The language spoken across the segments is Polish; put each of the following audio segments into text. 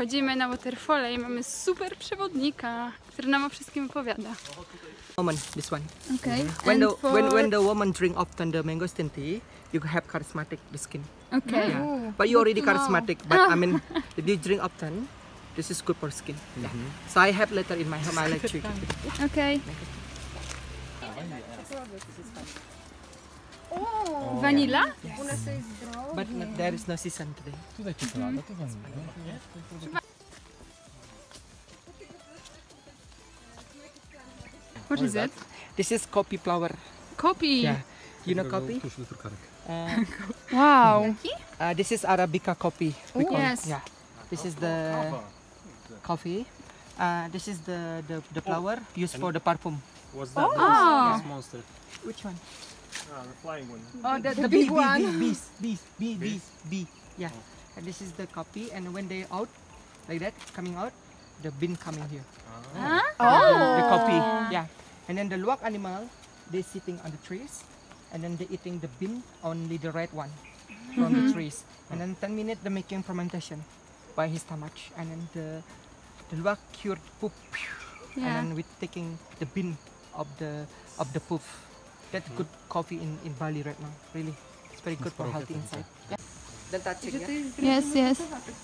wchodzimy na waterfall i mamy super przewodnika, który nam o wszystkim opowiada. Woman, this one. Okay. When the woman drink often the mangosteen tea, you have charismatic the skin. Okay. Yeah. But you already charismatic. But I mean, if you drink often, this is good for skin. Yeah. So I have later in my home. I like to. Okay. Vanilla? Yes. But there is no season today. Tutaj czekolada, to wanilia. What is it? This is coffee flower. Coffee. Yeah. You know coffee? Tuż do drukarek. Wow. This is Arabica coffee. We call Yes. it. Yeah. This is the coffee. This is the flower used for the perfume. What's that? Oh. This monster. Which one? The flying one. Oh, the big one. Bees. Yeah. And this is the coffee. And when they out, like that, coming out, the bean coming here. Huh? The coffee. Yeah. And then the luwak animal, they sitting on the trees, and then they eating the bean, only the red one, from the trees. And then 10 minutes they making fermentation by his stomach, and then the luwak cured poop, Yeah. and then we taking the bean of the poop. That's good coffee in Bali right now. Really, it's very good for healthy inside. Yeah. Don't touch it, yeah? Yes, yes.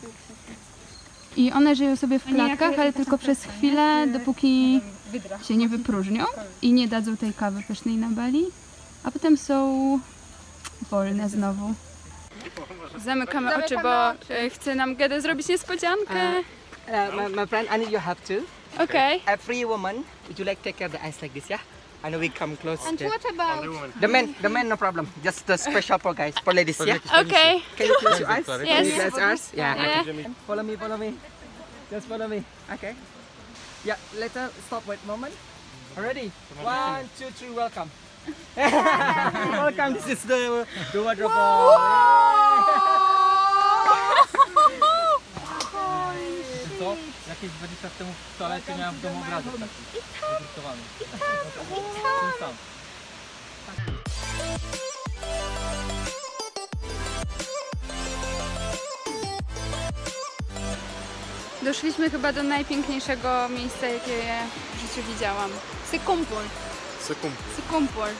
I one żyją sobie w klatkach, ale tylko przez chwilę, dopóki się nie wypróżnią i nie dadzą tej kawy pysznej na Bali, a potem są wolne znowu. Zamykamy oczy, bo chce nam Gede zrobić niespodziankę. My friend, I need your help too. Okej. Every woman, would you like take care of the eyes like this, yeah? I know we come close. And what about The men, no problem. Just the special for guys, for ladies, yeah? Okej. Can you close your eyes? Yes. Can you close yours? Yeah. Yeah. Follow me. Just follow me. Okay. Yeah, later stop wait moment. Ready? 1, 2, 3, welcome. Welcome, this is the waterfall. Co? Jakieś 20 lat temu w toalecie miałem w domu obrazek taki wydrukowany. Ten sam. Doszliśmy chyba do najpiękniejszego miejsca, jakie w życiu widziałam. Sekumpol. Sekumpol.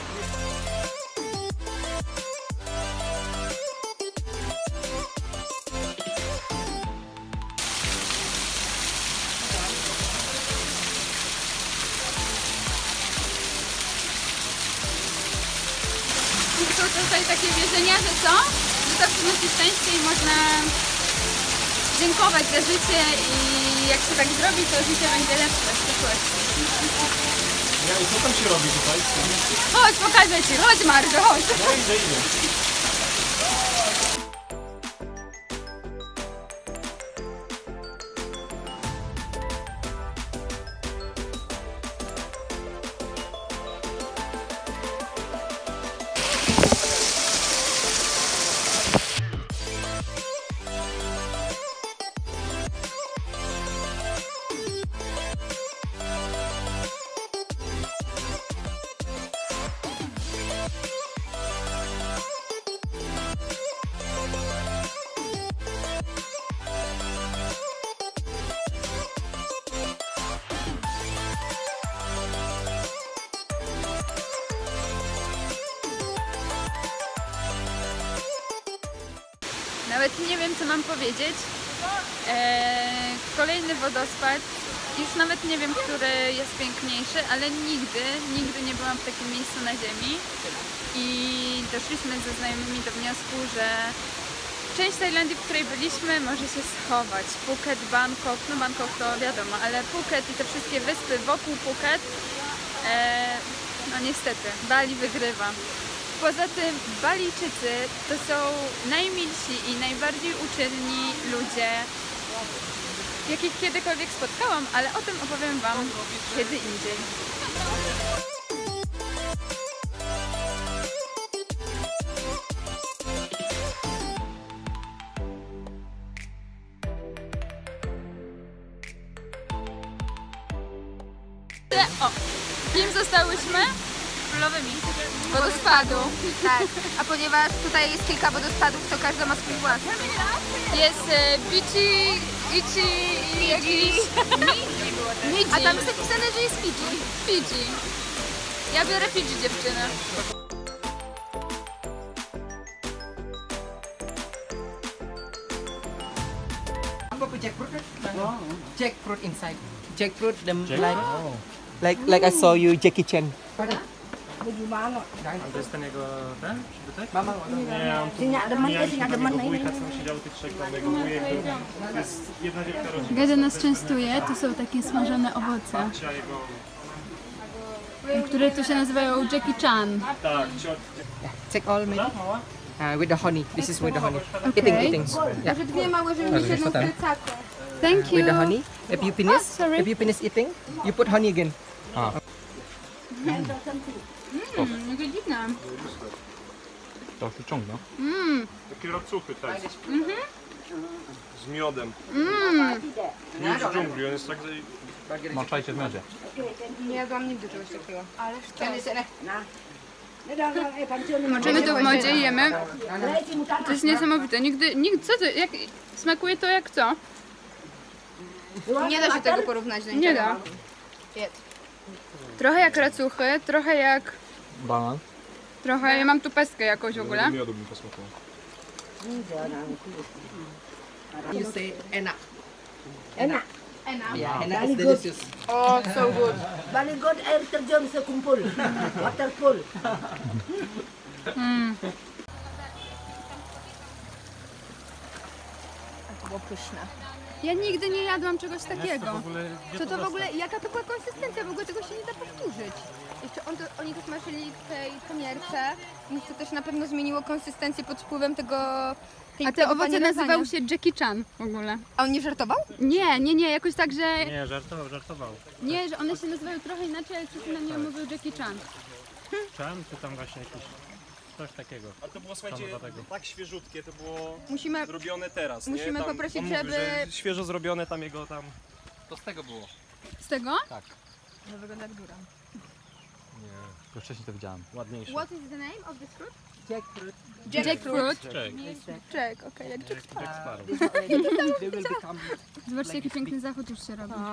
Są tutaj takie wierzenia, że co? Że to przynosi szczęście i można dziękować za życie i jak się tak zrobi, to życie będzie lepsze w przyszłości. Ja, i co tam się robi tutaj? Chodź, pokażę Ci, chodź Margo, chodź. No idę. Nawet nie wiem, co mam powiedzieć. Kolejny wodospad. Już nawet nie wiem, który jest piękniejszy, ale nigdy nie byłam w takim miejscu na ziemi. I doszliśmy ze znajomymi do wniosku, że część Tajlandii, w której byliśmy, może się schować. Phuket, Bangkok, no Bangkok to wiadomo, ale Phuket i te wszystkie wyspy wokół Phuket, no niestety, Bali wygrywa. Poza tym Balijczycy to są najmilsi i najbardziej uczynni ludzie, jakich kiedykolwiek spotkałam, ale o tym opowiem Wam kiedy indziej. O, kim zostałyśmy? królowymi wodospadu. Tak, a ponieważ tutaj jest kilka wodospadów, to każda ma swój własny. Jest Bici, Ichi i jakiś... Midzi. A tam jest napisane, że jest Fidżi. Fidżi. Ja biorę Fidżi, dziewczyny. Jackfruit inside. Jackfruit, like I saw you Jackie Chan. A to jest ten jego, ten? Przybytek? Mama, Nie, on tu jego wujka, co siedział tych trzech, tam jego wujek był. To jest jedna wielka rodzina. Gadzia nas częstuje, to są takie smażone owoce, Babcia jego... które tu się nazywają Jackie Chan. Tak, take all maybe. With the honey. This is with the honey. Eating. Yeah. Może dwie małe żelmisze lub plecaki. Thank you. With the honey. If you finish, sorry. if you finish eating, you put honey again. Jaka dziwna. To przyciągnę. Takie racuchy tak. Z miodem. Miód z dżungli, on jest tak... Maczajcie w miodzie. Nie jadłam nigdy czegoś takiego. Ale Moczymy to w modzie i jemy. To jest niesamowite. Nigdy, co to, jak, smakuje to jak co? nie da się tego porównać do Nie niczego. da. Trochę jak racuchy, trochę jak... Banan. Trochę, ja mam tu pestkę jakąś w ogóle. Miodu bym posmakował. You say enak. Enak. Yeah, enak is delicious. O, so good. Balik god air terjun sekumpul, waterfall. To było pyszne. Ja nigdy nie jadłam czegoś takiego. Co to w ogóle, jaka to była konsystencja? W ogóle tego się nie da powtórzyć. Jeszcze oni to smażyli w tej kamierce, więc to też na pewno zmieniło konsystencję pod wpływem tego... A te owoce nazywały się Jackie Chan w ogóle. A on nie żartował? Nie, jakoś tak, że... Nie, żartował. Nie, że one się nazywają trochę inaczej, ale wszyscy na nie mówią Jackie Chan. Czam, czy tam właśnie jakiś coś takiego. A to było, słuchajcie, tak świeżutkie, to było Musimy... zrobione teraz, Musimy nie? Tam poprosić, on mówił, żeby- że świeżo zrobione, tam jego tam... To z tego było. Z tego? To wygląda jak dura. To wcześniej to widziałem. Ładniejsze. What is the name of this fruit? Jackfruit. Jackfruit. Czek, okej, jak Jack Sparrow. They will become. Zobaczcie, jaki piękny zachód już się robi.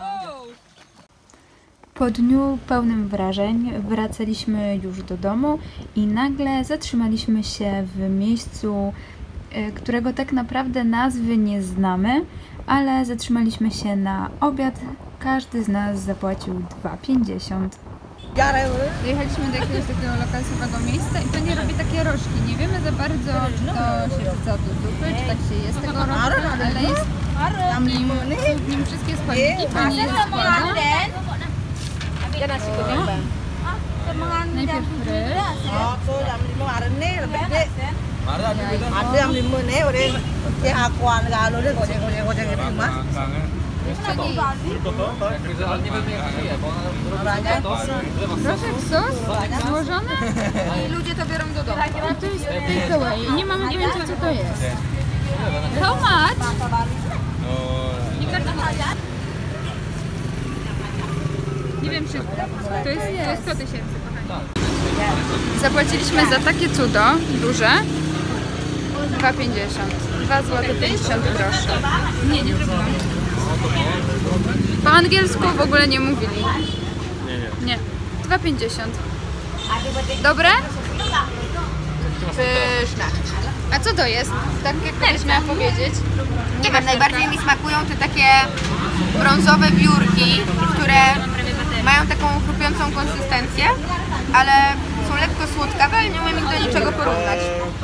Po dniu pełnym wrażeń wracaliśmy już do domu i nagle zatrzymaliśmy się w miejscu, którego tak naprawdę nazwy nie znamy, ale zatrzymaliśmy się na obiad. Każdy z nas zapłacił 2,50. Dojechaliśmy do jakiegoś takiego lokalsowego miejsca i pani robi takie rożki. Nie wiemy za bardzo, czy to się wrzuca do zupy, czy tak się jest tego rożka, ale jest w nim wszystkie składniki. Pani je składa. Ja nasi goreng. Najpierw ryż, Aku jam 5 hari ni lebih dek. Ada jam 5 ni udah kayak akuan kalau dia gojek itu mas. Tylko to, tak? Ale nie wiemy jak żyje, bo ona proszek sos złożony I ludzie to biorą do domu. i to jest takeaway. I nie wiem co to jest. How much? Nie wiem czy to jest 100 000, kochani. Zapłaciliśmy za takie cudo duże 2,50. 2 zł 50 groszy. Nie zrobiłam. Po angielsku w ogóle nie mówili. Nie. 2,50. Dobre? Pyszne. A co to jest? Tak jak ktoś miała powiedzieć. Nie wiem, najbardziej mi smakują te takie brązowe biurki, które mają taką chrupiącą konsystencję, ale są lekko słodkawe, ale nie umiem ich do niczego porównać.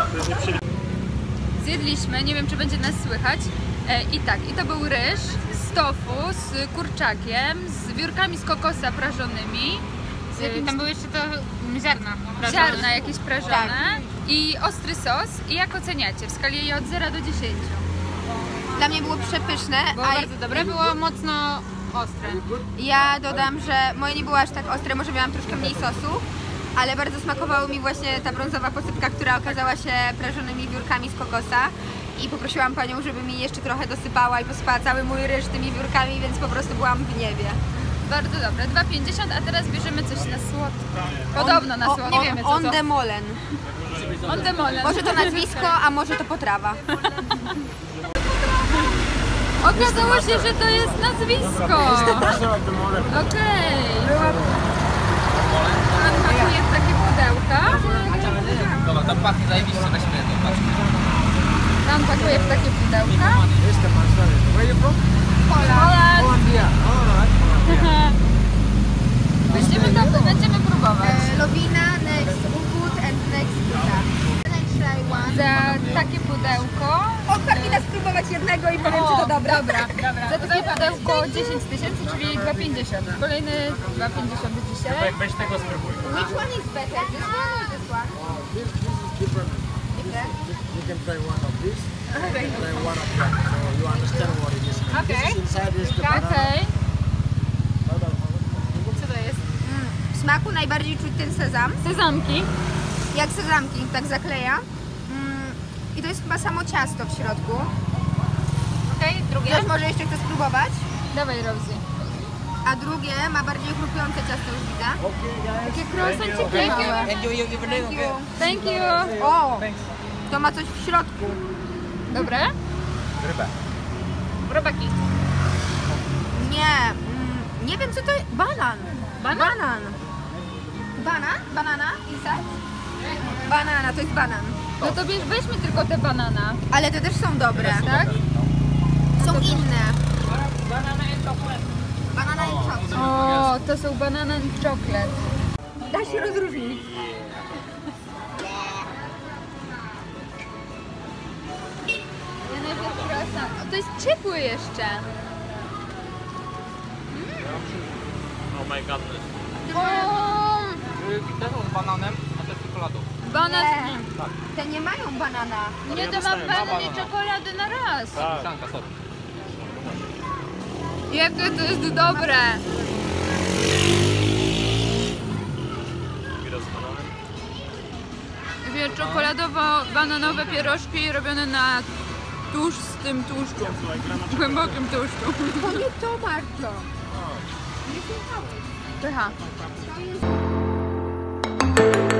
Zjedliśmy, nie wiem czy będzie nas słychać. I to był ryż z tofu, z kurczakiem, z wiórkami z kokosa prażonymi. Tam były jeszcze to ziarna. Ziarna jakieś prażone i ostry sos. I jak oceniacie w skali od 0 do 10? Dla mnie było przepyszne, Było bardzo dobre, było mocno ostre. ja dodam, że moje nie było aż tak ostre, może miałam troszkę mniej sosu, ale bardzo smakowało mi właśnie ta brązowa posypka, która okazała się prażonymi wiórkami z kokosa. I poprosiłam panią, żeby mi jeszcze trochę dosypała i posypała cały mój ryż tymi wiórkami, więc po prostu byłam w niebie. Bardzo dobre, 2,50, a teraz bierzemy coś na słodko. Podobno na słodko, nie wiemy co On to. de Molen. On the Molen. Może to nazwisko, a może to potrawa. Okazało się, że to jest nazwisko. Okej. Pan pakuje w takie pudełka. Dobra, to pachnie zajebiście, weźmy to, patrzmy. Pan pakuje w takie pudełka. Będziemy próbować. Lowina, next Ubud and next Kita. Za takie pudełko. O, Karolina spróbować jednego i powiem, czy to dobre. Dobra. Za takie pudełko 10 tysięcy, czyli 2,50. Kolejny 2,50 dzisiaj. Weź tego spróbuj. Which one is better, this one or this one? You can try one of this, try one of that, so you understand what it is. Okay. This is inside is the banana. Okej. Co to jest? W smaku najbardziej czuć ten sezam. Sezamki. Jak sezamki, tak zakleja. I to jest chyba samo ciasto w środku. Okej, drugie. Ktoś może jeszcze chce spróbować. Dawaj, Rosie. A drugie ma bardziej chrupiące ciasto, już widzę. Takie croissanty małe. Thank you. O, to ma coś w środku. Dobre? Rybę. Robaki. Nie wiem co to jest. Banan. Banan? Banan? Banana? Inside? Banana, to jest banan. No to weźmy tylko te banana. Ale te też są dobre. Tak? Są inne. Banana i chocolate. O, to są banana and chocolate. Da się rozróżnić. Ja najpierw croissant. O, to jest ciepły jeszcze. Oh my god. O, Ten z bananem, a ten z czekoladą. banan. Te nie mają banana. Nie, to ma banan i czekoladę na raz. Sanka, sorry. Jakie to jest dobre. Dwie czekoladowo-bananowe pierożki robione na tłustym tłuszczu. Głębokim tłuszczu. To nie to, Marto. Pycha. To jest...